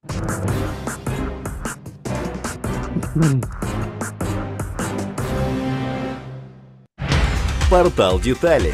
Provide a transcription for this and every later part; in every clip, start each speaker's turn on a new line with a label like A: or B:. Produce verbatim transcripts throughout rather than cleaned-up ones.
A: Портал Детали.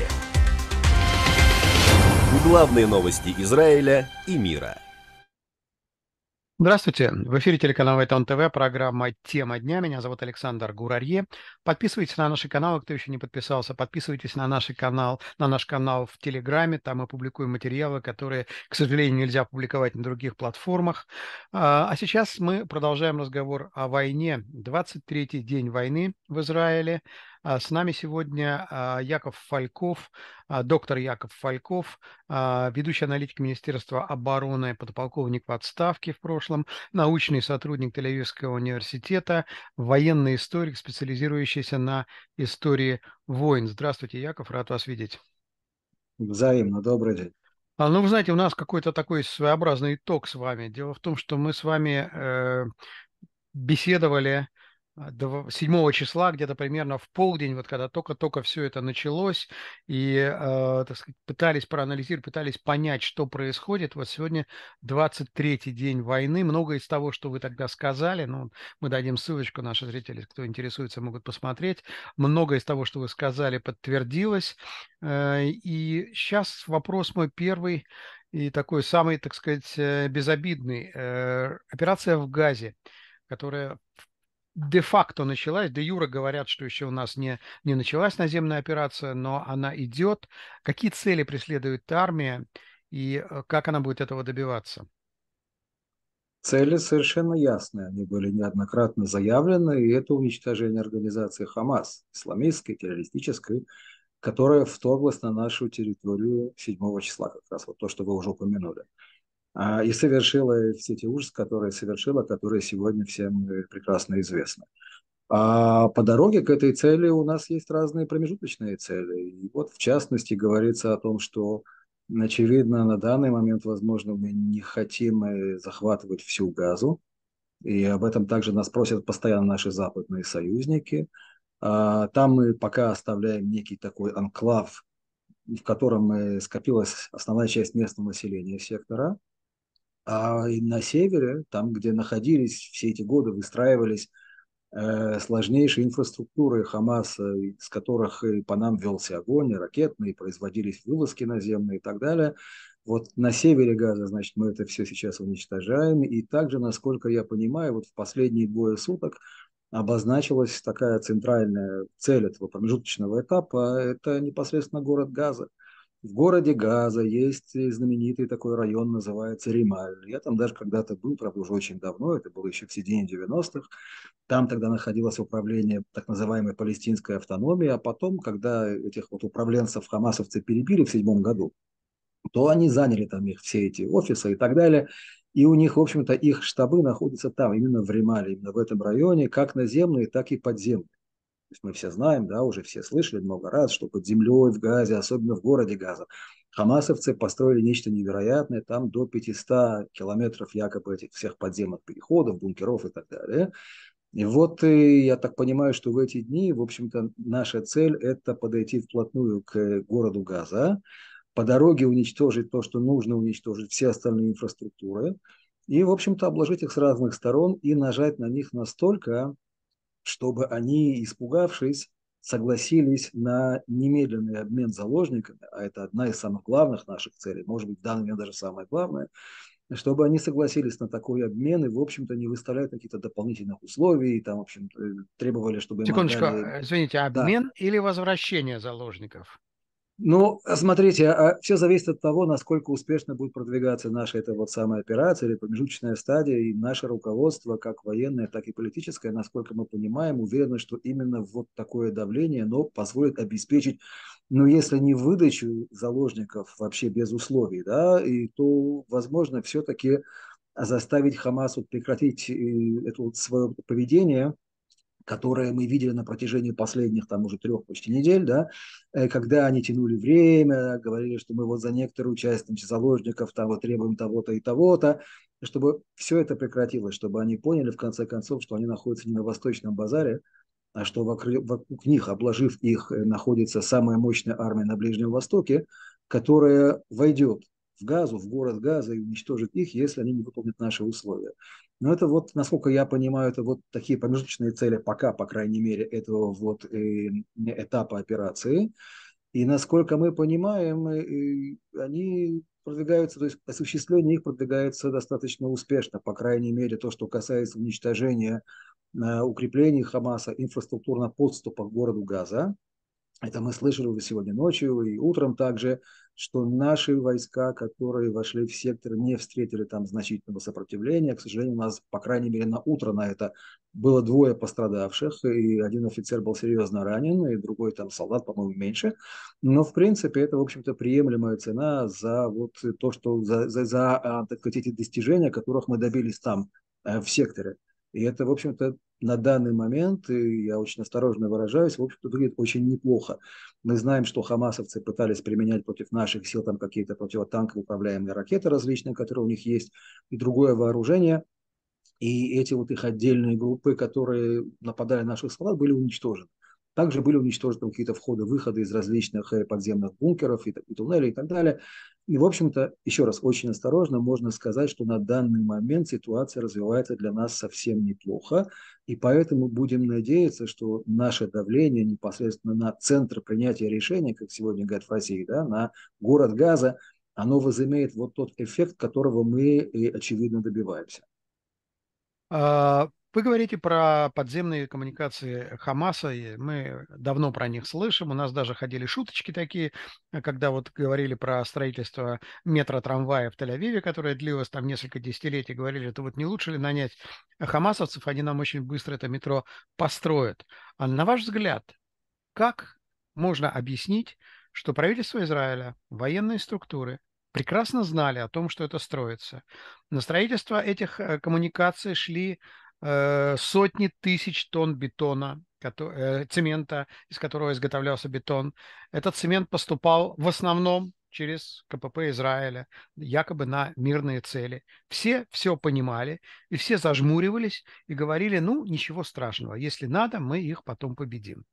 A: Главные новости Израиля и мира.
B: Здравствуйте. В эфире телеканала Вайтон ТВ, программа «Тема дня». Меня зовут Александр Гурарье. Подписывайтесь на наши каналы, кто еще не подписался. Подписывайтесь на наш канал, на наш канал в Телеграме. Там мы публикуем материалы, которые, к сожалению, нельзя публиковать на других платформах. А сейчас мы продолжаем разговор о войне. двадцать третий день войны в Израиле. С нами сегодня Яков Фальков, доктор Яков Фальков, ведущий аналитик Министерства обороны, подполковник в отставке в прошлом, научный сотрудник Тель-Авивского университета, военный историк, специализирующийся на истории войн. Здравствуйте, Яков, рад вас видеть.
C: Взаимно, добрый день.
B: А, ну, вы знаете, у нас какой-то такой своеобразный итог с вами. Дело в том, что мы с вами э, беседовали седьмого числа, где-то примерно в полдень, вот когда только-только все это началось, и, э, так сказать, пытались проанализировать, пытались понять, что происходит. Вот сегодня двадцать третий день войны. Многое из того, что вы тогда сказали, ну, мы дадим ссылочку, наши зрители, кто интересуется, могут посмотреть. Многое из того, что вы сказали, подтвердилось. Э, и сейчас вопрос мой первый и такой самый, так сказать, безобидный. Э, операция в Газе, которая де-факто началась, де-юре говорят, что еще у нас не, не началась наземная операция, но она идет. Какие цели преследует армия и как она будет этого добиваться?
C: Цели совершенно ясны, они были неоднократно заявлены, и это уничтожение организации Хамас, исламистской, террористической, которая вторглась на нашу территорию седьмого числа, как раз вот то, что вы уже упомянули. И совершила все те ужасы, которые совершила, которые сегодня всем прекрасно известны. А по дороге к этой цели у нас есть разные промежуточные цели. И вот в частности говорится о том, что, очевидно, на данный момент, возможно, мы не хотим захватывать всю Газу. И об этом также нас просят постоянно наши западные союзники. Там мы пока оставляем некий такой анклав, в котором скопилась основная часть местного населения сектора. А на севере, там, где находились все эти годы, выстраивались э, сложнейшие инфраструктуры Хамаса, с которых и по нам велся огонь, и ракетные, производились вылазки наземные и так далее. Вот на севере Газа, значит, мы это все сейчас уничтожаем. И также, насколько я понимаю, вот в последние двое суток обозначилась такая центральная цель этого промежуточного этапа – это непосредственно город Газа. В городе Газа есть знаменитый такой район, называется Рималь. Я там даже когда-то был, правда, уже очень давно, это было еще в середине девяностых. Там тогда находилось управление так называемой палестинской автономии, а потом, когда этих вот управленцев хамасовцы перебили в седьмом году, то они заняли там их все эти офисы и так далее. И у них, в общем-то, их штабы находятся там, именно в Римале, именно в этом районе, как наземные, так и подземные. То есть мы все знаем, да, уже все слышали много раз, что под землей в Газе, особенно в городе Газа, хамасовцы построили нечто невероятное, там до пятисот километров якобы этих всех подземных переходов, бункеров и так далее. И вот и я так понимаю, что в эти дни, в общем-то, наша цель – это подойти вплотную к городу Газа, по дороге уничтожить то, что нужно уничтожить, все остальные инфраструктуры, и, в общем-то, обложить их с разных сторон и нажать на них настолько, чтобы они, испугавшись, согласились на немедленный обмен заложниками, а это одна из самых главных наших целей, может быть, в данный момент даже самое главное, чтобы они согласились на такой обмен и, в общем-то, не выставляли каких-то дополнительных условий, там, в общем, требовали, чтобы им
B: Секундочку,
C: отдали…
B: извините,
C: Да.
B: обмен или возвращение заложников?
C: Ну, смотрите, а все зависит от того, насколько успешно будет продвигаться наша эта вот самая операция или промежуточная стадия, и наше руководство, как военное, так и политическое, насколько мы понимаем, уверено, что именно вот такое давление, оно позволит обеспечить, ну, если не выдачу заложников вообще без условий, да, и то, возможно, все-таки заставить Хамас вот прекратить это вот свое поведение, которые мы видели на протяжении последних там уже трех почти недель, да, когда они тянули время, говорили, что мы вот за некоторую часть там, заложников там вот требуем того-то и того-то, чтобы все это прекратилось, чтобы они поняли в конце концов, что они находятся не на Восточном базаре, а что вокруг, вокруг них, обложив их, находится самая мощная армия на Ближнем Востоке, которая войдет в Газу, в город Газа и уничтожить их, если они не выполнят наши условия. Но это вот, насколько я понимаю, это вот такие промежуточные цели пока, по крайней мере, этого вот э, этапа операции. И насколько мы понимаем, э, они продвигаются, то есть осуществление их продвигается достаточно успешно, по крайней мере, то, что касается уничтожения э, укреплений Хамаса инфраструктурно подступа к городу Газа. Это мы слышали уже сегодня ночью и утром также, что наши войска, которые вошли в сектор, не встретили там значительного сопротивления. К сожалению, у нас, по крайней мере, на утро на это было двое пострадавших, и один офицер был серьезно ранен, и другой там солдат, по-моему, меньше. Но, в принципе, это, в общем-то, приемлемая цена за вот то, что за, за, за а, так сказать, эти достижения, которых мы добились там, э, в секторе. И это, в общем-то, на данный момент, и я очень осторожно выражаюсь, в общем-то, выглядит очень неплохо. Мы знаем, что хамасовцы пытались применять против наших сил там какие-то противотанковые управляемые ракеты различные, которые у них есть, и другое вооружение. И эти вот их отдельные группы, которые нападали на наших солдат, были уничтожены. Также были уничтожены какие-то входы-выходы из различных подземных бункеров и, и туннелей и так далее. И, в общем-то, еще раз, очень осторожно, можно сказать, что на данный момент ситуация развивается для нас совсем неплохо. И поэтому будем надеяться, что наше давление непосредственно на центр принятия решений, как сегодня говорят в России, да, на город Газа, оно возымеет вот тот эффект, которого мы, очевидно, добиваемся.
B: Вы говорите про подземные коммуникации Хамаса, и мы давно про них слышим. У нас даже ходили шуточки такие, когда вот говорили про строительство метро-трамвая в Тель-Авиве, которое длилось там несколько десятилетий. Говорили, это вот не лучше ли нанять хамасовцев, они нам очень быстро это метро построят. А на ваш взгляд, как можно объяснить, что правительство Израиля, военные структуры прекрасно знали о том, что это строится? На строительство этих э, коммуникаций шли э, сотни тысяч тонн бетона, кото- э, цемента, из которого изготовлялся бетон. Этот цемент поступал в основном через КПП Израиля, якобы на мирные цели. Все все понимали, и все зажмуривались и говорили, ну, ничего страшного, если надо, мы их потом победим.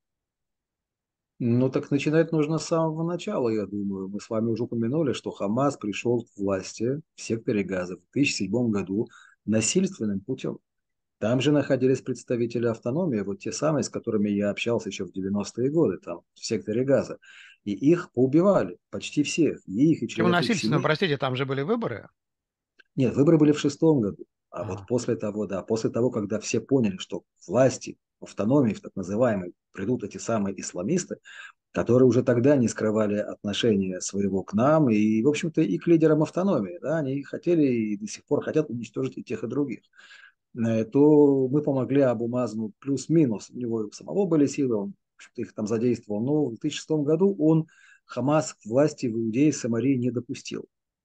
C: Ну, так начинать нужно с самого начала, я думаю. Мы с вами уже упомянули, что Хамас пришел к власти в секторе Газа в две тысячи седьмом году насильственным путем. Там же находились представители автономии, вот те самые, с которыми я общался еще в девяностые годы, там, в секторе Газа. И их поубивали, почти всех, и их, и
B: Почему
C: членов их
B: насильственно?
C: семей.
B: Простите, там же были выборы.
C: Нет, выборы были в шестом году. А вот
B: Ага.
C: после того, да, после того, когда все поняли, что к власти, в автономии, в так называемой, придут эти самые исламисты, которые уже тогда не скрывали отношения своего к нам и, в общем-то, и к лидерам автономии. Да, они хотели и до сих пор хотят уничтожить и тех, и других. Э, То мы помогли Абу Мазну плюс-минус. У него и у самого были силы, он в общем-то, их там задействовал. Но в две тысячи шестом году он Хамас к власти в Иудее и Самарии не допустил.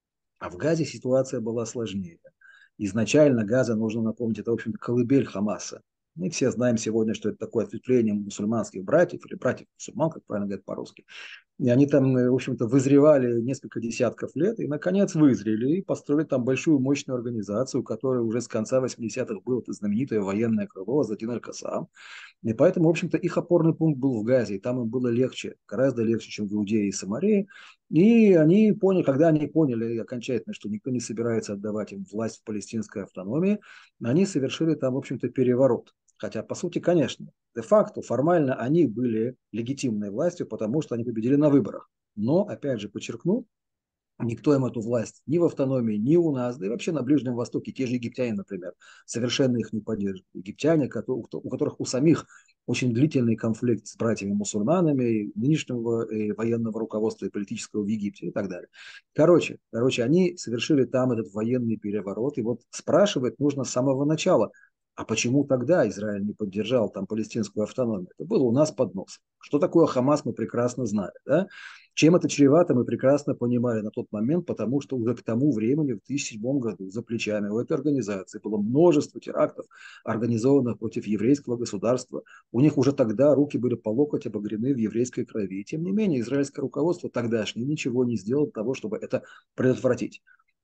C: А в Газе ситуация была сложнее. Изначально Газа, нужно напомнить, это, в общем-то, колыбель Хамаса. Мы все знаем сегодня, что это такое ответвление мусульманских братьев, или братьев-мусульман, как правильно говорят по-русски. И они там, в общем-то, вызревали несколько десятков лет, и, наконец, вызрели, и построили там большую мощную организацию, которая уже с конца восьмидесятых было это знаменитое военное крыло Азадин аль-Кассам. И поэтому, в общем-то, их опорный пункт был в Газе, и там им было легче, гораздо легче, чем в Иудее и Самарии. И они поняли, когда они поняли окончательно, что никто не собирается отдавать им власть в палестинской автономии, они совершили там, в общем-то, переворот. Хотя, по сути, конечно, де-факто, формально они были легитимной властью, потому что они победили на выборах. Но, опять же, подчеркну, никто им эту власть ни в автономии, ни у нас, да и вообще на Ближнем Востоке, те же египтяне, например, совершенно их не поддерживают. Египтяне, у которых у самих очень длительный конфликт с братьями-мусульманами, нынешнего э, военного руководства и политического в Египте и так далее. Короче, короче, они совершили там этот военный переворот, и вот спрашивать нужно с самого начала, а почему тогда Израиль не поддержал там палестинскую автономию? Это было у нас под носом. Что такое Хамас, мы прекрасно знали. Да? Чем это чревато, мы прекрасно понимали на тот момент, потому что уже к тому времени, в две тысячи седьмом году, за плечами у этой организации было множество терактов, организованных против еврейского государства. У них уже тогда руки были по локоть обогрены в еврейской крови. И тем не менее, израильское руководство тогдашнее ничего не сделало для того, чтобы это предотвратить.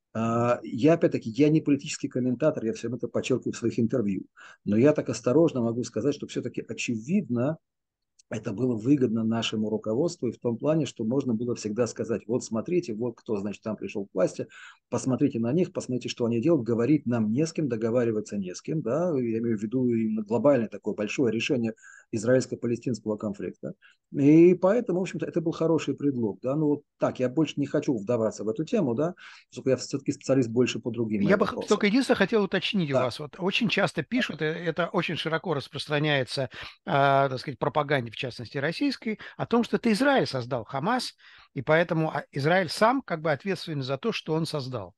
C: Я, опять-таки, я не политический комментатор, я все это подчеркиваю в своих интервью, но я так осторожно могу сказать, что все-таки очевидно, это было выгодно нашему руководству и в том плане, что можно было всегда сказать, вот смотрите, вот кто, значит, там пришел к власти, посмотрите на них, посмотрите, что они делают, говорить нам не с кем, договариваться не с кем, да, я имею в виду именно глобальное такое большое решение израильско-палестинского конфликта. И поэтому, в общем-то, это был хороший предлог, да, ну вот так, я больше не хочу вдаваться в эту тему, да, поскольку я все-таки специалист больше по другим
B: Я
C: моим
B: бы х-
C: вопросам.
B: только единственное хотел уточнить у
C: Да.
B: вас. Вот очень часто пишут, э, это очень широко распространяется, а, так сказать, пропаганде, в частности, российской, о том, что это Израиль создал Хамас, и поэтому а, Израиль сам как бы ответственен за то, что он создал.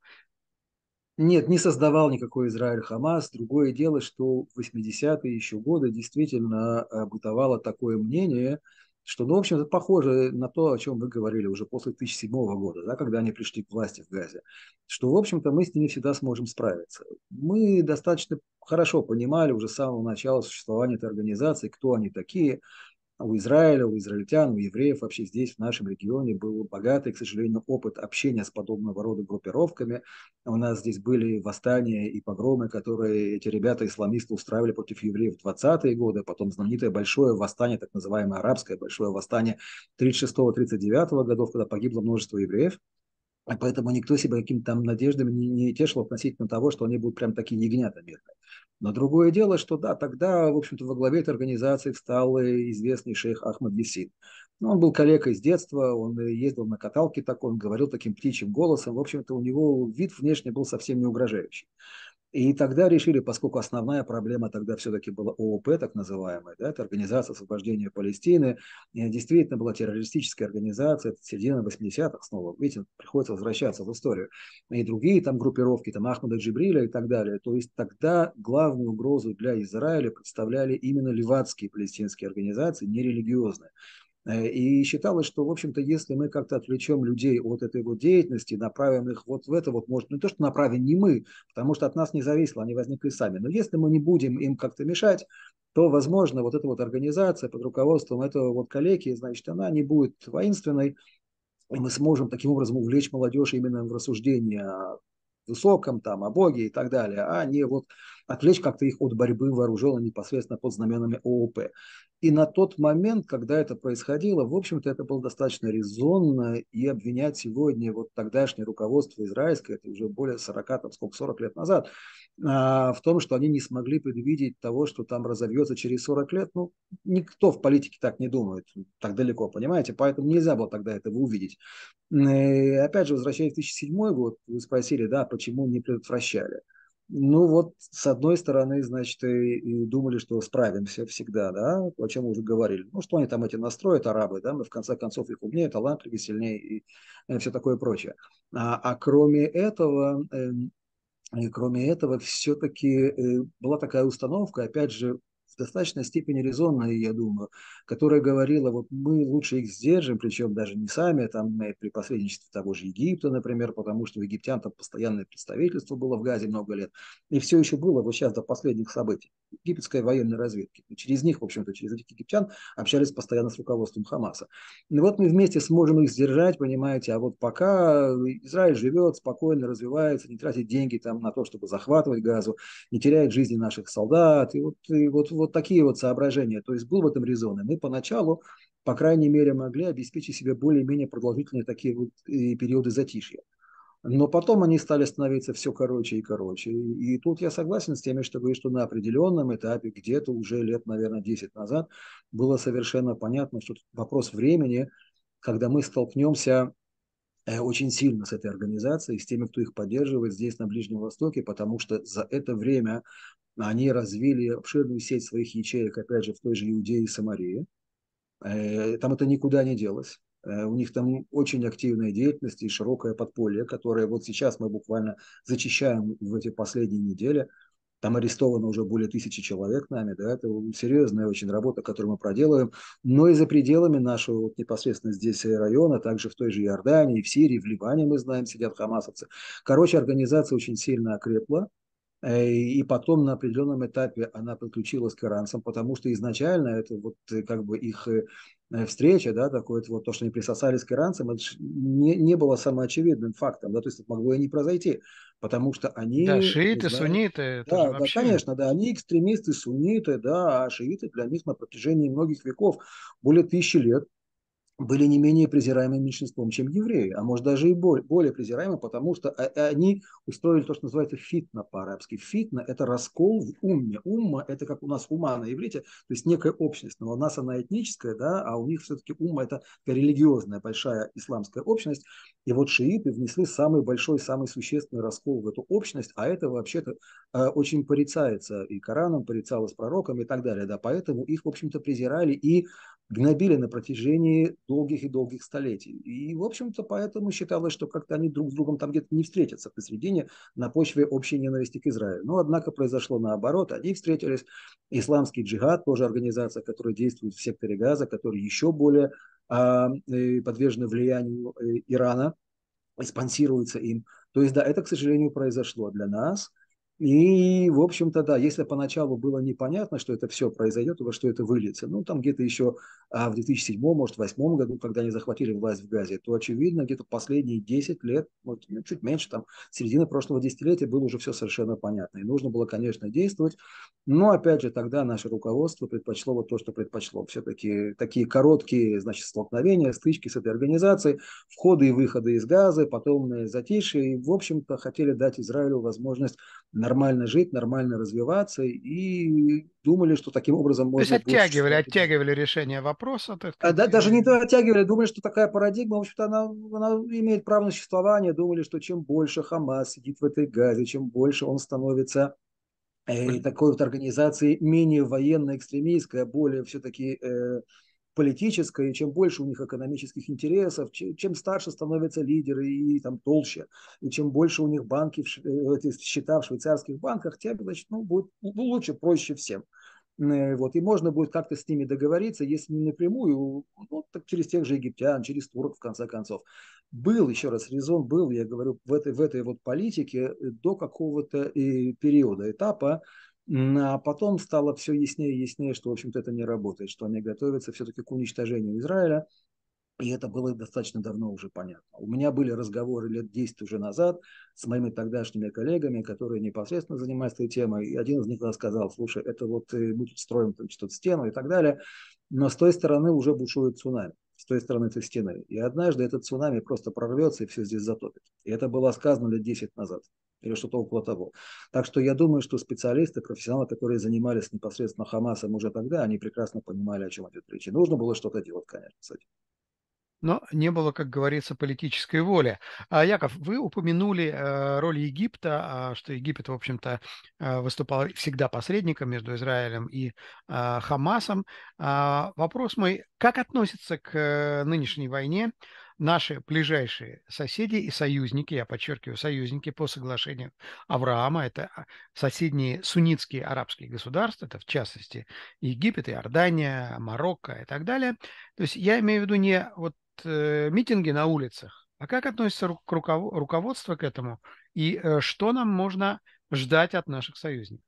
C: Нет, не создавал никакой Израиль Хамас. Другое дело, что в восьмидесятые еще годы действительно э, бытовало такое мнение, что, ну, в общем-то, похоже на то, о чем вы говорили уже после две тысячи седьмого года, да, когда они пришли к власти в Газе, что, в общем-то, мы с ними всегда сможем справиться. Мы достаточно хорошо понимали уже с самого начала существования этой организации, кто они такие, у Израиля, у израильтян, у евреев вообще здесь, в нашем регионе, был богатый, к сожалению, опыт общения с подобного рода группировками. У нас здесь были восстания и погромы, которые эти ребята-исламисты устраивали против евреев в двадцатые годы, потом знаменитое большое восстание, так называемое арабское большое восстание тридцать шестого тридцать девятого годов, когда погибло множество евреев. И поэтому никто себя какими-то там надеждами не, не тешил относительно того, что они будут прям такие ягнята мирные. Но другое дело, что да, тогда, в общем-то, во главе этой организации встал известный шейх Ахмад Ясин. Ну, он был коллегой с детства, он ездил на каталке такой, он говорил таким птичьим голосом. В общем-то, у него вид внешне был совсем не угрожающий. И тогда решили, поскольку основная проблема тогда все-таки была ООП, так называемая, да, это Организация освобождения Палестины, и действительно была террористическая организация, это середина восьмидесятых снова, видите, приходится возвращаться в историю, и другие там группировки, там Ахмада Джибриля и так далее. То есть тогда главную угрозу для Израиля представляли именно ливадские палестинские организации, нерелигиозные. И считалось, что, в общем-то, если мы как-то отвлечем людей от этой вот деятельности, направим их вот в это вот, может, не то, что направим не мы, потому что от нас не зависело, они возникли сами, но если мы не будем им как-то мешать, то, возможно, вот эта вот организация под руководством этого вот коллеги, значит, она не будет воинственной, и мы сможем таким образом увлечь молодежь именно в рассуждение о высоком, там, о Боге и так далее, а не вот отвлечь как-то их от борьбы вооруженной непосредственно под знаменами ООП. И на тот момент, когда это происходило, в общем-то, это было достаточно резонно, и обвинять сегодня вот тогдашнее руководство израильское, это уже более сорока, там, сколько, сорок лет назад, а, в том, что они не смогли предвидеть того, что там разовьется через сорок лет, ну, никто в политике так не думает, так далеко, понимаете, поэтому нельзя было тогда этого увидеть. И опять же, возвращаясь в две тысячи седьмой год, вы спросили, да, почему не предотвращали. Ну вот, с одной стороны, значит, и, и думали, что справимся всегда, да, о чем мы уже говорили. Ну, что они там эти настроят, арабы, да, мы в конце концов их умнее, талантливее, сильнее и, и все такое прочее. А, а кроме этого, э, и кроме этого, все-таки э, была такая установка, опять же, в достаточной степени резонная, я думаю, которая говорила, вот мы лучше их сдержим, причем даже не сами, там, э, при посредничестве того же Египта, например, потому что у египтян там постоянное представительство было в Газе много лет, и все еще было вот сейчас до последних событий. Египетской военной разведки. И через них, в общем-то, через этих египтян общались постоянно с руководством Хамаса. И вот мы вместе сможем их сдержать, понимаете, а вот пока Израиль живет, спокойно развивается, не тратит деньги там на то, чтобы захватывать Газу, не теряет жизни наших солдат, и вот, и вот, вот такие вот соображения. То есть был в этом резон. И мы поначалу, по крайней мере, могли обеспечить себе более-менее продолжительные такие вот периоды затишья. Но потом они стали становиться все короче и короче. И, и тут я согласен с теми, что говорят, что на определенном этапе, где-то уже лет, наверное, десять назад, было совершенно понятно, что вопрос времени, когда мы столкнемся э, очень сильно с этой организацией, с теми, кто их поддерживает здесь, на Ближнем Востоке, потому что за это время они развили обширную сеть своих ячеек, опять же, в той же Иудее и Самарии. Э, Там это никуда не делось. Э, У них там очень активная деятельность и широкое подполье, которое вот сейчас мы буквально зачищаем в эти последние недели. Там арестовано уже более тысячи человек нами, да, это серьезная очень работа, которую мы проделываем, но и за пределами нашего вот непосредственно здесь района, также в той же Иордании, в Сирии, в Ливане, мы знаем, сидят хамасовцы. Короче, организация очень сильно окрепла, э, и потом на определенном этапе она подключилась к иранцам, потому что изначально это вот э, как бы их э, встреча, да, такое вот то, что они присосались к иранцам, это не, не было самоочевидным фактом, да, то есть это могло и не произойти, потому что
B: Да,
C: они, мы
B: шииты,
C: знаем,
B: сунниты, это же
C: да, да,
B: вообще...
C: конечно, да, они экстремисты, сунниты, да, а шииты для них на протяжении многих веков, более тысячи лет, были не менее презираемым меньшинством, чем евреи, а может даже и более, более презираемым, потому что они устроили то, что называется фитна по-арабски. Фитна – это раскол в умме. Умма – это как у нас ума на иврите, то есть некая общность, но у нас она этническая, да, а у них все-таки умма – это религиозная большая исламская общность. И вот шииты внесли самый большой, самый существенный раскол в эту общность, а это вообще-то э, очень порицается и Кораном, порицалось пророком и так далее, да, поэтому их, в общем-то, презирали и гнобили на протяжении долгих и долгих столетий. И, в общем-то, поэтому считалось, что как-то они друг с другом там где-то не встретятся посредине на почве общей ненависти к Израилю. Но, однако, произошло наоборот. Они встретились. Исламский джихад, тоже организация, которая действует в секторе Газа, которая еще более а, подвержена влиянию Ирана и спонсируется им. То есть, да, это, к сожалению, произошло для нас. И, в общем-то, да, если поначалу было непонятно, что это все произойдет, во что это выльется, ну, там где-то еще а, в две тысячи седьмом, может, две тысячи восьмом году, когда они захватили власть в Газе, то, очевидно, где-то последние десять лет, вот, ну, чуть меньше, там, середина прошлого десятилетия было уже все совершенно понятно. И нужно было, конечно, действовать. Но, опять же, тогда наше руководство предпочло вот то, что предпочло. Все-таки такие короткие, значит, столкновения, стычки с этой организацией, входы и выходы из Газы, потом затишье. И, в общем-то, хотели дать Израилю возможность нормально жить, нормально развиваться. И думали, что таким образом
B: То есть
C: можно будет
B: оттягивали,
C: существовать.
B: оттягивали решение вопроса, так
C: А,
B: сказать.
C: да, даже не
B: и-
C: то оттягивали, думали, что такая парадигма, в общем-то, она, она имеет право на существование. Думали, что чем больше Хамас сидит в этой Газе, чем больше он становится э, такой вот организацией менее военно-экстремистской, а более все-таки э, политической, и чем больше у них экономических интересов, чем, чем старше становятся лидеры и там толще, и чем больше у них банки, в, эти счета в швейцарских банках, тем, значит, ну, будет лучше, проще всем. Вот, и можно будет как-то с ними договориться, если не напрямую, ну, так через тех же египтян, через турок, в конце концов. Был, еще раз, резон был, я говорю, в этой, в этой вот политике до какого-то и периода, этапа, а потом стало все яснее и яснее, что, в общем-то, это не работает, что они готовятся все-таки к уничтожению Израиля, и это было достаточно давно уже понятно. У меня были разговоры лет десять уже назад с моими тогдашними коллегами, которые непосредственно занимаются этой темой. И один из них сказал: слушай, это вот мы тут строим там, что-то стену и так далее, но с той стороны уже бушует цунами, с той стороны этой стены. И однажды этот цунами просто прорвется и все здесь затопит. И это было сказано лет десять назад или что-то около того. Так что я думаю, что специалисты, профессионалы, которые занимались непосредственно Хамасом уже тогда, они прекрасно понимали, о чем идет речь. И нужно было что-то делать, конечно, с этим.
B: Но не было, как говорится, политической воли. А, Яков, вы упомянули э, роль Египта, а, что Египет, в общем-то, э, выступал всегда посредником между Израилем и э, Хамасом. А, вопрос мой: как относятся к э, нынешней войне наши ближайшие соседи и союзники, я подчеркиваю, союзники по соглашению Авраама, это а, соседние суннитские арабские государства, это в частности Египет, Иордания, Марокко и так далее. То есть я имею в виду не вот э, митинги на улицах, а как относится ру- к руков- руководство к этому и э, что нам можно ждать от наших союзников?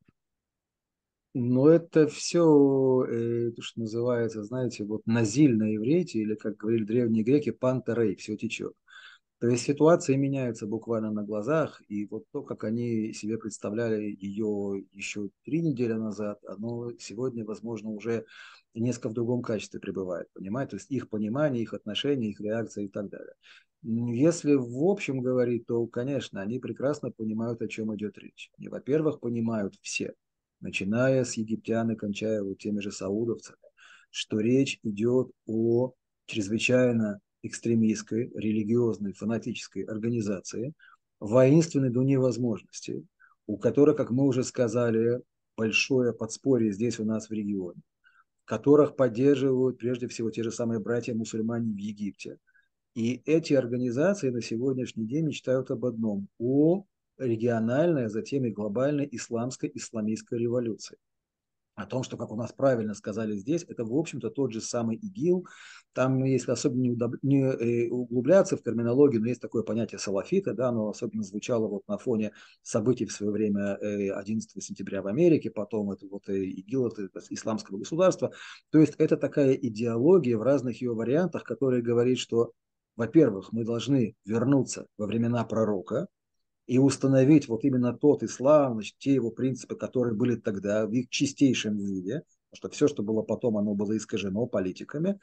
C: Но это все, э, то, что называется, знаете, вот назиль на иврите, или, как говорили древние греки, пантерей, все течет. То есть ситуация меняется буквально на глазах, и вот то, как они себе представляли ее еще три недели назад, оно сегодня, возможно, уже несколько в другом качестве пребывает, понимаете? То есть их понимание, их отношения, их реакция и так далее. Если в общем говорить, то, конечно, они прекрасно понимают, о чем идет речь. Они, во-первых, понимают все, начиная с египтян и кончая вот теми же саудовцами, что речь идет о чрезвычайно экстремистской, религиозной, фанатической организации, воинственной до невозможности, у которой, как мы уже сказали, большое подспорье здесь у нас в регионе, которых поддерживают прежде всего те же самые братья-мусульмане в Египте. И эти организации на сегодняшний день мечтают об одном – о региональной, а затем и глобальной исламской, исламистской революции. о том, что, как у нас правильно сказали здесь, это, в общем-то, тот же самый ИГИЛ. Там, если особенно не, удоб... не э, углубляться в терминологию, но есть такое понятие салафита, да, оно особенно звучало вот на фоне событий в свое время э, одиннадцатого сентября в Америке, потом это вот э, ИГИЛ, это, это исламского государства. То есть это такая идеология в разных ее вариантах, которая говорит, что, во-первых, мы должны вернуться во времена пророка, и установить вот именно тот ислам, значит, те его принципы, которые были тогда в их чистейшем виде, потому что все, что было потом, оно было искажено политиками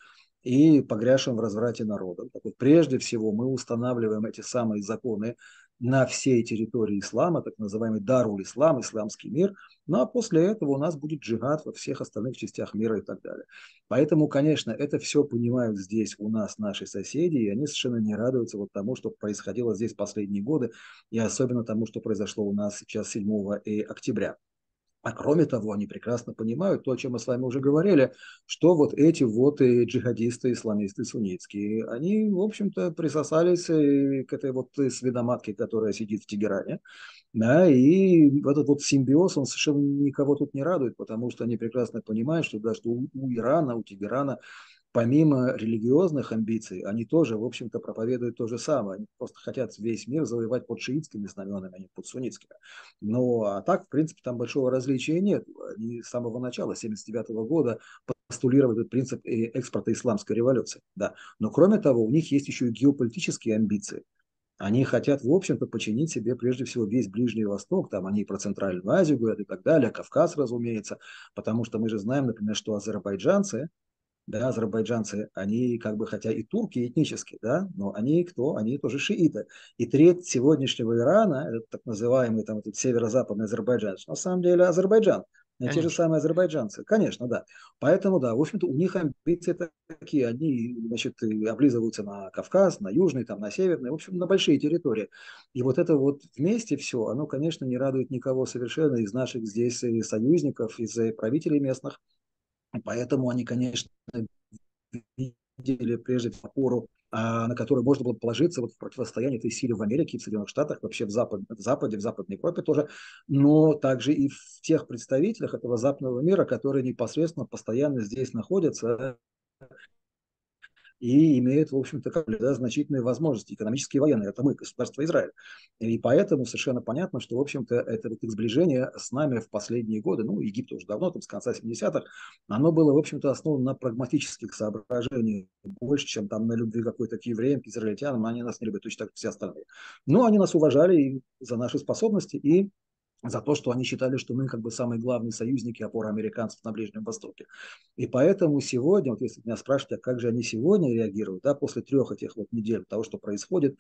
C: и погрязшим в разврате народом. Так вот, прежде всего мы устанавливаем эти самые законы на всей территории ислама, так называемый Дарул Ислам, исламский мир, ну а после этого у нас будет джихад во всех остальных частях мира и так далее. Поэтому, конечно, это все понимают здесь у нас наши соседи, и они совершенно не радуются вот тому, что происходило здесь последние годы, и особенно тому, что произошло у нас сейчас седьмого октября. А кроме того, они прекрасно понимают то, о чем мы с вами уже говорили, что вот эти вот и джихадисты, исламисты суннитские, они, в общем-то, присосались к этой вот сведоматке, которая сидит в Тегеране. Да, и этот вот симбиоз, он совершенно никого тут не радует, потому что они прекрасно понимают, что даже у, у Ирана, у Тегерана помимо религиозных амбиций, они тоже, в общем-то, проповедуют то же самое. Они просто хотят весь мир завоевать под шиитскими знаменами, а не под суннитскими. Но а так, в принципе, там большого различия нет. Они с самого начала, тысяча девятьсот семьдесят девятого года, постулировали этот принцип экспорта исламской революции. Да. Но кроме того, у них есть еще и геополитические амбиции. Они хотят, в общем-то, подчинить себе прежде всего весь Ближний Восток, там они и про Центральную Азию говорят и так далее, Кавказ, разумеется, потому что мы же знаем, например, что азербайджанцы, да, азербайджанцы, они как бы, хотя и турки этнически, да, но они кто? Они тоже шииты. И треть сегодняшнего Ирана, это так называемый там этот северо-западный Азербайджан, на самом деле Азербайджан. Те же
B: Конечно.
C: самые азербайджанцы, конечно, да. Поэтому, да, в общем-то, у них амбиции такие. Одни, значит, облизываются на Кавказ, на Южный, там, на Северный, в общем, на большие территории. И вот это вот вместе все, оно, конечно, не радует никого совершенно из наших здесь союзников, из правителей местных. Поэтому они, конечно, видели прежде всего опору, а, на которую можно было положиться вот в противостоянии этой силе в Америке, в Соединенных Штатах, вообще в, Запад, в Западе, в Западной Европе тоже, но также и в тех представителях этого западного мира, которые непосредственно постоянно здесь находятся и имеют, в общем-то, как бы, да, значительные возможности экономические и военные. Это мы, государство Израиль. И поэтому совершенно понятно, что, в общем-то, это вот их сближение с нами в последние годы, ну, Египет уже давно, там, с конца семидесятых, оно было, в общем-то, основано на прагматических соображениях больше, чем там на любви какой-то к евреям, к израильтянам. Они нас не любят точно так, как все остальные. Но они нас уважали и за наши способности, и за то, что они считали, что мы как бы самые главные союзники, опора американцев на Ближнем Востоке. И поэтому сегодня, вот если меня спрашивают, а как же они сегодня реагируют, да, после трех этих вот недель того, что происходит,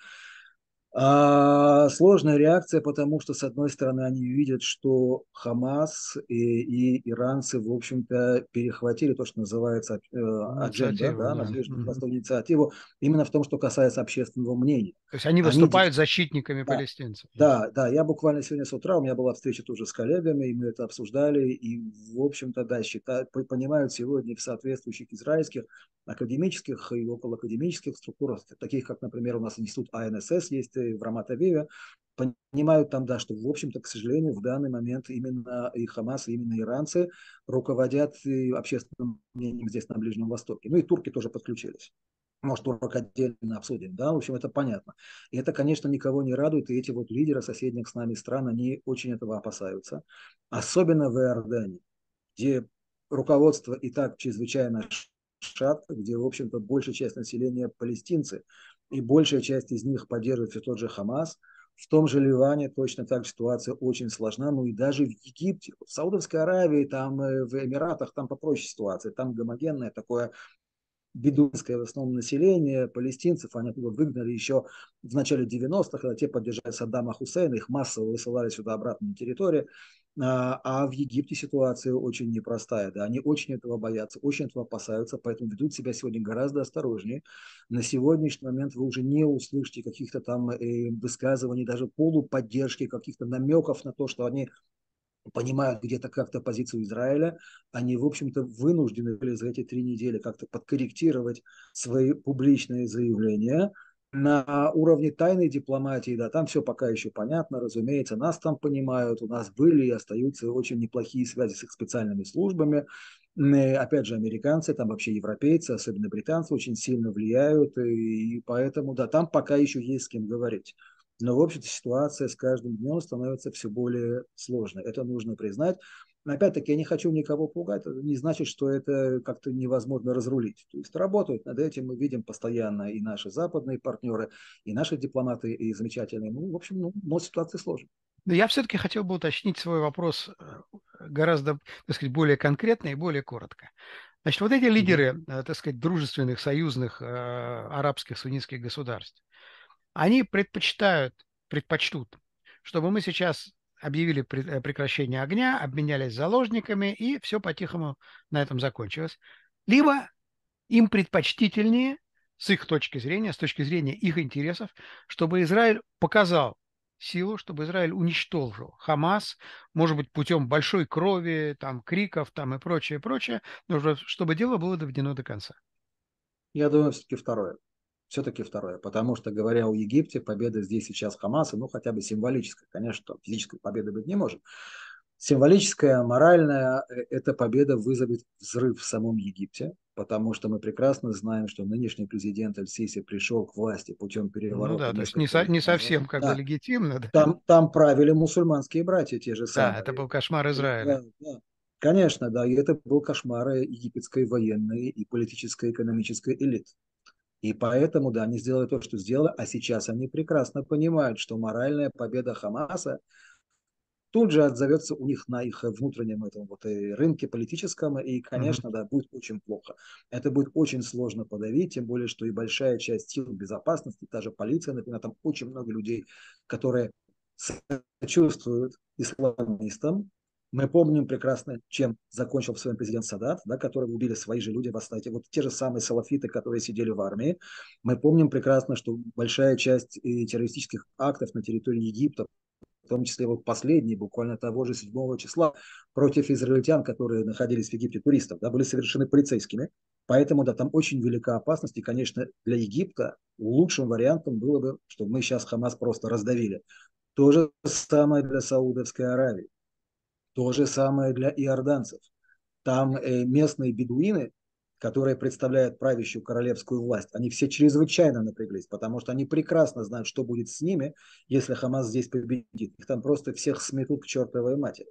C: а, сложная реакция, потому что, с одной стороны, они видят, что Хамас и, и иранцы, в общем-то, перехватили то, что называется э, адженда,
B: Инициатива,
C: да, на
B: да.
C: Ближнем
B: Мгм.
C: Востоке, инициативу, именно в том, что касается общественного мнения.
B: То есть они
C: Они
B: выступают
C: диктуют.
B: защитниками
C: Да,
B: палестинцев. Да.
C: да, да, я буквально сегодня с утра, у меня была встреча тоже с коллегами, и мы это обсуждали, и, в общем-то, да, считают, понимают сегодня в соответствующих израильских академических и околоакадемических структурах, таких как, например, у нас институт А Н С С есть в Рамат-Авиве, понимают там, да, что, в общем-то, к сожалению, в данный момент именно и Хамас, и именно иранцы руководят и общественным мнением здесь, на Ближнем Востоке. Ну и турки тоже подключились. Может, урок отдельно обсудим, да, в общем, это понятно. И это, конечно, никого не радует, и эти вот лидеры соседних с нами стран, они очень этого опасаются. Особенно в Иордании, где руководство и так чрезвычайно шатко, где, в общем-то, большая часть населения палестинцы, и большая часть из них поддерживает все тот же Хамас. В том же Ливане точно так же ситуация очень сложна, ну и даже в Египте, в Саудовской Аравии, там, в Эмиратах, там попроще ситуация, там гомогенное такое бедуинское в основном население, палестинцев, они оттуда выгнали еще в начале девяностых, когда те поддержали Саддама Хусейна, их массово высылали сюда обратно на территорию. А, а в Египте ситуация очень непростая, да, они очень этого боятся, очень этого опасаются, поэтому ведут себя сегодня гораздо осторожнее. На сегодняшний момент вы уже не услышите каких-то там э, высказываний, даже полуподдержки, каких-то намеков на то, что они понимают где-то как-то позицию Израиля, они, в общем-то, вынуждены были за эти три недели как-то подкорректировать свои публичные заявления. на уровне тайной дипломатии, да, там все пока еще понятно, разумеется, нас там понимают, у нас были и остаются очень неплохие связи с их специальными службами. М, Опять же, американцы, там вообще европейцы, особенно британцы, очень сильно влияют, и, и поэтому, да, там пока еще есть с кем говорить. Но, в общем-то, ситуация с каждым днем становится все более сложной. Это нужно признать. Но опять-таки, я не хочу никого пугать, это не значит, что это как-то невозможно разрулить. То есть работают над этим, мы видим постоянно и наши западные партнеры, и наши дипломаты, и замечательные. Ну, в общем, ну, но ситуация сложная.
B: Но я все-таки хотел бы уточнить свой вопрос э, гораздо, так сказать, более конкретно и более коротко. Значит, вот эти
C: Мгм.
B: лидеры, э, так сказать, дружественных, союзных э, арабских суннитских государств, они предпочитают, предпочтут, чтобы мы сейчас объявили пре- э, прекращение огня, обменялись заложниками, и все по-тихому на этом закончилось. Либо им предпочтительнее, с их точки зрения, с точки зрения их интересов, чтобы Израиль показал силу, чтобы Израиль уничтожил Хамас, может быть, путем большой крови, там, криков там, и прочее, прочее, но уже чтобы дело было доведено до конца.
C: Я думаю, все-таки второе. Все-таки второе. Потому что, говоря о Египте, победа здесь сейчас Хамаса, ну, хотя бы символическая. Конечно, физической победы быть не может. Символическая, моральная, э, эта победа вызовет взрыв в самом Египте, потому что мы прекрасно знаем, что нынешний президент Аль-Сиси пришел к власти путем
B: Ну
C: переворота
B: да, то есть
C: несколько
B: не, со-
C: лет
B: не
C: назад.
B: совсем как бы
C: Да,
B: легитимно, да?
C: там, там правили мусульманские братья те же
B: Да, это
C: самые.
B: был кошмар Израиля.
C: Да, да. Конечно, да, и это был кошмар египетской военной и политической, экономической элиты. И поэтому, да, они сделали то, что сделали, а сейчас они прекрасно понимают, что моральная победа Хамаса тут же отзовется у них на их внутреннем этом вот и рынке политическом, и,
B: Мгм.
C: конечно, да, будет очень плохо. Это будет очень сложно подавить, тем более, что и большая часть сил безопасности, та же полиция, например, там очень много людей, которые сочувствуют исламистам. Мы помним прекрасно, чем закончил в своем президент Садат, да, которого убили свои же люди в Астате. Вот те же самые салафиты, которые сидели в армии. Мы помним прекрасно, что большая часть террористических актов на территории Египта, в том числе вот последний, буквально того же седьмого числа, против израильтян, которые находились в Египте, туристов, да, были совершены полицейскими. Поэтому, да, там очень велика опасность. И, конечно, для Египта лучшим вариантом было бы, чтобы мы сейчас Хамас просто раздавили. То же самое для Саудовской Аравии. То же самое для иорданцев. Там э, местные бедуины, которые представляют правящую королевскую власть, они все чрезвычайно напряглись, потому что они прекрасно знают, что будет с ними, если Хамас здесь победит. Их там просто всех сметут к чертовой матери.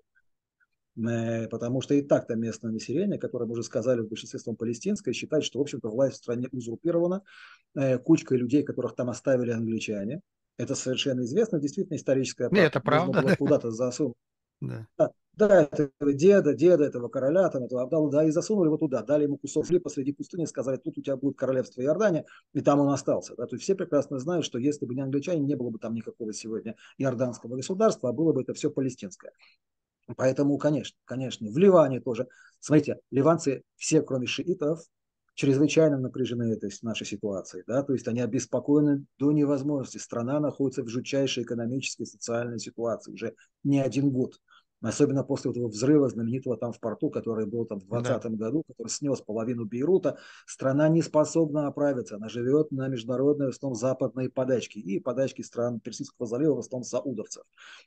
C: Э, Потому что и так-то местное население, которое мы уже сказали, в большинстве своем палестинское, считает, что, в общем-то, власть в стране узурпирована э, кучкой людей, которых там оставили англичане. Это совершенно известно, действительно историческая
B: И это
C: правда. Нужно
B: правда,
C: было
B: да.
C: куда-то засунуть.
B: Да.
C: Да, да, этого деда, деда, этого короля, там, этого Абдалла, да, и засунули его туда, дали ему кусок хлеба посреди пустыни, сказали, тут у тебя будет королевство Иордания, и там он остался. Да. То есть все прекрасно знают, что если бы не англичане, не было бы там никакого сегодня иорданского государства, а было бы это все палестинское. Поэтому, конечно, конечно, в Ливане тоже. Смотрите, ливанцы все, кроме шиитов, чрезвычайно напряжены этой нашей ситуацией, да, то есть они обеспокоены до невозможности. Страна находится в жутчайшей экономической и социальной ситуации уже не один год. Особенно после этого взрыва знаменитого там в порту, который был там в
B: Да.
C: двадцатом году, который снес половину Бейрута. Страна не способна оправиться. Она живет на международной, в основном, западной подачке. И подачке стран Персидского залива, в основном, саудовцев.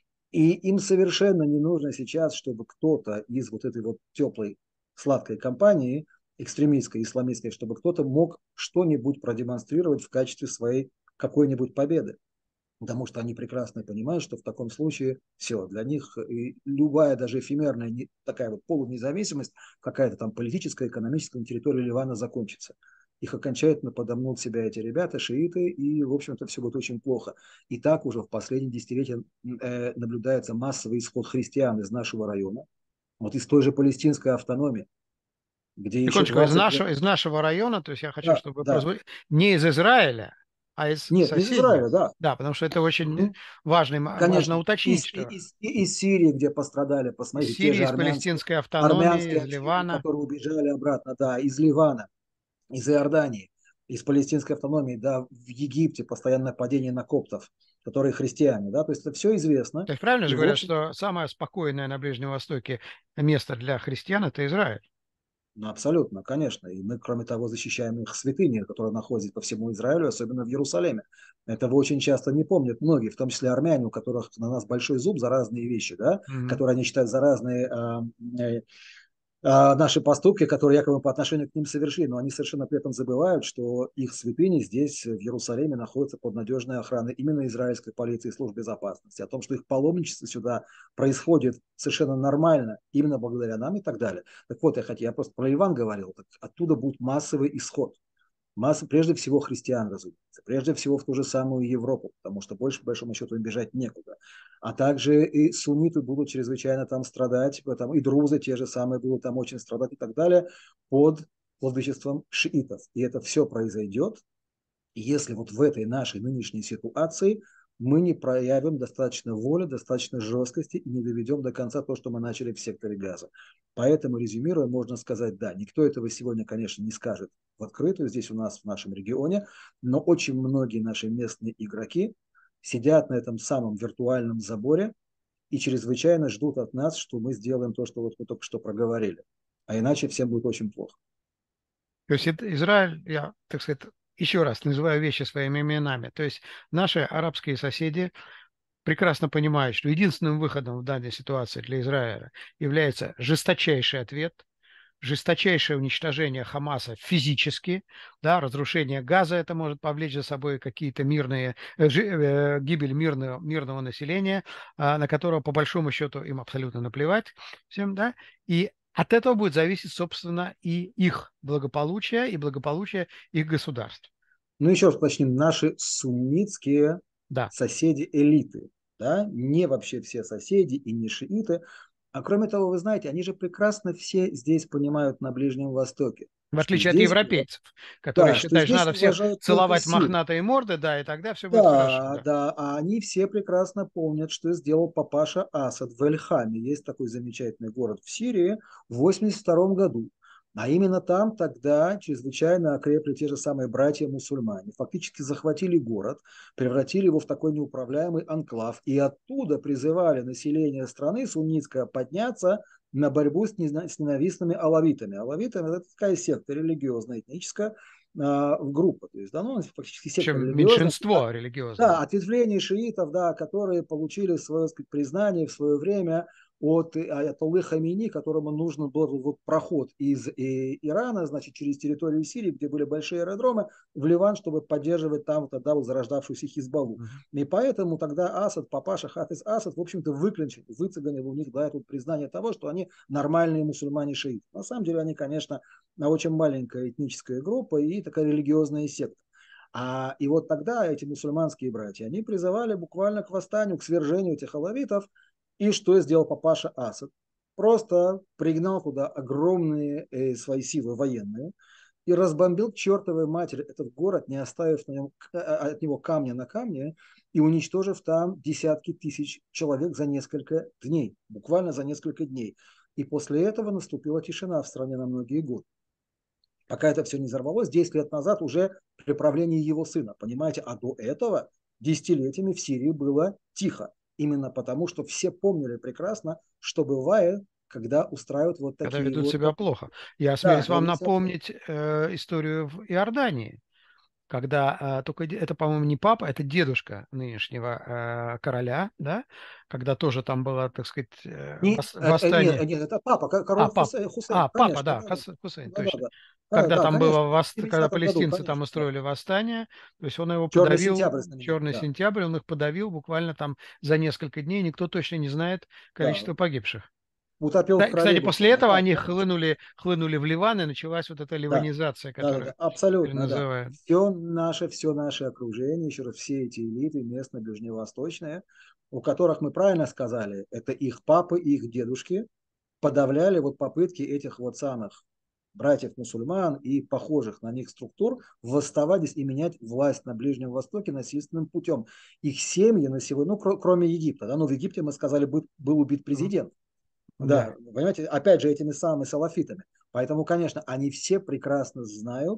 C: И им совершенно не нужно сейчас, чтобы кто-то из вот этой вот теплой, сладкой компании, экстремистской, исламистской, чтобы кто-то мог что-нибудь продемонстрировать в качестве своей какой-нибудь победы. Потому что они прекрасно понимают, что в таком случае все, для них и любая даже эфемерная не, такая вот полунезависимость, какая-то там политическая, экономическая на территории Ливана закончится. Их окончательно подомнут себя эти ребята, шииты, и, в общем-то, все будет очень плохо. И так уже в последние десятилетия э, наблюдается массовый исход христиан из нашего района, вот из той же палестинской автономии, где еще
B: Секундочку, из
C: двадцать лет...
B: нашего, из нашего района, то есть я хочу,
C: Да,
B: чтобы
C: да.
B: прозвучало, не из Израиля, а из
C: Нет, не из
B: соседних.
C: Израиля, да.
B: Да, потому что это очень
C: Мгм.
B: важно, важно
C: Конечно,
B: уточнить,
C: из,
B: что
C: из, из Сирии, где пострадали,
B: из
C: посмотрите, те
B: Сирии,
C: же
B: из
C: армянские,
B: палестинской автономии,
C: армянские
B: из
C: общины,
B: Ливана.
C: которые убежали обратно, да, из Ливана, из Иордании, из палестинской автономии, да, в Египте постоянное нападение на коптов, которые христиане, да, то есть это все известно.
B: То есть правильно
C: И,
B: же
C: в
B: говорят,
C: общем-то,
B: что самое спокойное на Ближнем Востоке место для христиан – это Израиль.
C: Ну, абсолютно, конечно. И мы, кроме того, защищаем их святыни, которые находятся по всему Израилю, особенно в Иерусалиме. Этого очень часто не помнят многие, в том числе армяне, у которых на нас большой зуб за разные вещи, да,
B: Мгм.
C: которые они считают за разные а, э, а, наши поступки, которые якобы по отношению к ним совершили, но они совершенно при этом забывают, что их святыни здесь, в Иерусалиме, находятся под надежной охраной именно израильской полиции и служб безопасности. О том, что их паломничество сюда происходит совершенно нормально, именно благодаря нам и так далее. Так вот, я, хотел, я просто про Ливан говорил, так оттуда будет массовый исход. Масса, прежде всего, христиан, разумеется, прежде всего в ту же самую Европу, потому что больше, по большому счету, им бежать некуда. А также и сунниты будут чрезвычайно там страдать, там и друзы те же самые будут там очень страдать и так далее под владычеством шиитов. И это все произойдет, если вот в этой нашей нынешней ситуации мы не проявим достаточно воли, достаточно жесткости и не доведем до конца то, что мы начали в секторе газа. Поэтому, резюмируя, можно сказать, да, никто этого сегодня, конечно, не скажет в открытую здесь у нас в нашем регионе, но очень многие наши местные игроки сидят на этом самом виртуальном заборе и чрезвычайно ждут от нас, что мы сделаем то, что вот мы только что проговорили. А иначе всем будет очень плохо.
B: То есть это Израиль, я, так сказать, еще раз называю вещи своими именами. То есть наши арабские соседи прекрасно понимают, что единственным выходом в данной ситуации для Израиля является жесточайший ответ, жесточайшее уничтожение Хамаса физически, да, разрушение Газа, это может повлечь за собой какие-то мирные, э, жи- э, гибель мирного, мирного населения, а, на которого по большому счету им абсолютно наплевать всем, да, и от этого будет зависеть, собственно, и их благополучие, и благополучие их государств.
C: Ну, еще раз уточним, наши суннитские
B: Да.
C: соседи элиты, да, не вообще все соседи и не шииты. А кроме того, вы знаете, они же прекрасно все здесь понимают на Ближнем Востоке,
B: В
C: что
B: отличие от
C: здесь,
B: европейцев, которые
C: да, что
B: считают, что
C: здесь
B: надо всех
C: уважают только
B: целовать
C: силу.
B: мохнатые морды, да, и тогда все будет хорошо.
C: Да,
B: Да.
C: да, а они все прекрасно помнят, что сделал папаша Асад в Эль-Хаме. Есть такой замечательный город в Сирии в восемьдесят втором году. А именно там тогда чрезвычайно окрепли те же самые братья-мусульмане. Фактически захватили город, превратили его в такой неуправляемый анклав. И оттуда призывали население страны суннитское подняться на борьбу с ненавистными алавитами. Алавиты – это такая секта религиозная, этническая, в группу. То есть, да, ну, фактически
B: В
C: секта
B: общем,
C: религиозная.
B: меньшинство
C: Да,
B: религиозное.
C: ответвление шиитов, да, которые получили свое, сказать, признание в свое время от аятоллы Хамини, которому нужен был вот проход из и, Ирана, значит, через территорию Сирии, где были большие аэродромы, в Ливан, чтобы поддерживать там тогда вот зарождавшуюся Хизбаллу.
B: Мгм.
C: И поэтому тогда Асад, папаша Хафиз Асад, в общем-то, выключил, выцеганил у них, да, тут признание того, что они нормальные мусульмане-шииты. На самом деле они, конечно, очень маленькая этническая группа и такая религиозная секта. А, и вот тогда эти мусульманские братья, они призывали буквально к восстанию, к свержению этих алавитов. И что сделал папаша Асад? Просто пригнал туда огромные э, свои силы военные и разбомбил к чертовой матери этот город, не оставив на нем, от него камня на камне, и уничтожив там десятки тысяч человек за несколько дней, буквально за несколько дней. И после этого наступила тишина в стране на многие годы. Пока это все не взорвалось, десять лет назад уже при правлении его сына, понимаете, а до этого десятилетиями в Сирии было тихо. Именно потому, что все помнили прекрасно, что бывает, когда устраивают вот
B: Когда
C: такие
B: ведут
C: вот...
B: себя плохо. Я
C: Да,
B: осмелюсь вам
C: ведут себя плохо.
B: напомнить э, историю в Иордании, когда э, только де- это, по-моему, не папа, это дедушка нынешнего э, короля, да, когда тоже там было, так сказать, э,
C: Не,
B: вос-
C: э, э, нет,
B: восстание.
C: нет, это папа, король
B: А, пап,
C: Хусейн, Хусейн,
B: а, папа,
C: конечно,
B: да,
C: да, да,
B: Хас- Хусейн,
C: да, да,
B: точно.
C: да, да,
B: Когда
C: да,
B: там было,
C: конечно,
B: вос-
C: в
B: когда
C: семидесятом году,
B: палестинцы там
C: конечно, да.
B: устроили восстание, то есть он его
C: Черный
B: подавил,
C: сентябрь знаменитый,
B: черный
C: да,
B: сентябрь, он их подавил буквально там за несколько дней, никто точно не знает
C: да,
B: количество погибших.
C: утопил в
B: Да,
C: крови
B: кстати, после
C: буквально,
B: этого
C: да,
B: они
C: конечно.
B: хлынули, хлынули в Ливан, и началась вот эта
C: Да,
B: ливанизация,
C: да, да, да,
B: которую теперь
C: абсолютно, да.
B: называют.
C: Все наше, все наше окружение, еще раз, все эти элиты местно ближневосточные, у которых мы правильно сказали, это их папы, их дедушки, подавляли вот попытки этих вот самых братьев-мусульман и похожих на них структур восставать здесь и менять власть на Ближнем Востоке насильственным путем. Их семьи на сегодня, ну, кр- кроме Египта, да, ну, в Египте, мы сказали, был, был убит
B: Мгм.
C: президент. Да,
B: Да.
C: понимаете, опять же, этими самыми салафитами. Поэтому, конечно, они все прекрасно знают,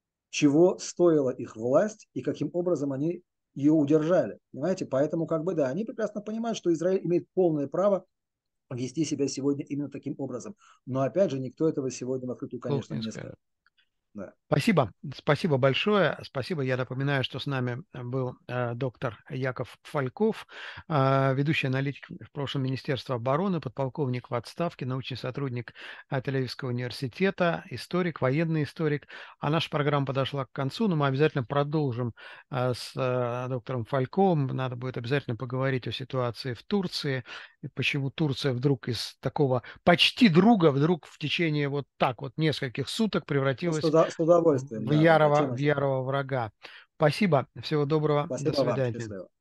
C: чего стоила их власть и каким образом они ее удержали. Понимаете, поэтому как бы да, они прекрасно понимают, что Израиль имеет полное право вести себя сегодня именно таким образом. Но опять же, никто этого сегодня в открытую, конечно,
B: не
C: не
B: скажет.
C: скажет. Да.
B: Спасибо, спасибо большое. Спасибо. Я напоминаю, что с нами был э, доктор Яков Фальков, э, ведущий аналитик в прошлом Министерства обороны, подполковник в отставке, научный сотрудник э, Тель-Авивского университета, историк, военный историк. А наша программа подошла к концу, но мы обязательно продолжим э, с э, доктором Фальковым. Надо будет обязательно поговорить о ситуации в Турции, и почему Турция вдруг из такого почти друга вдруг в течение вот так вот нескольких суток превратилась
C: С, уда- с удовольствием,
B: в
C: да, да, да,
B: ярого,
C: тема
B: в
C: интересная.
B: ярого врага. Спасибо. Всего доброго. До
C: Спасибо вам,
B: свидания.
C: счастливо.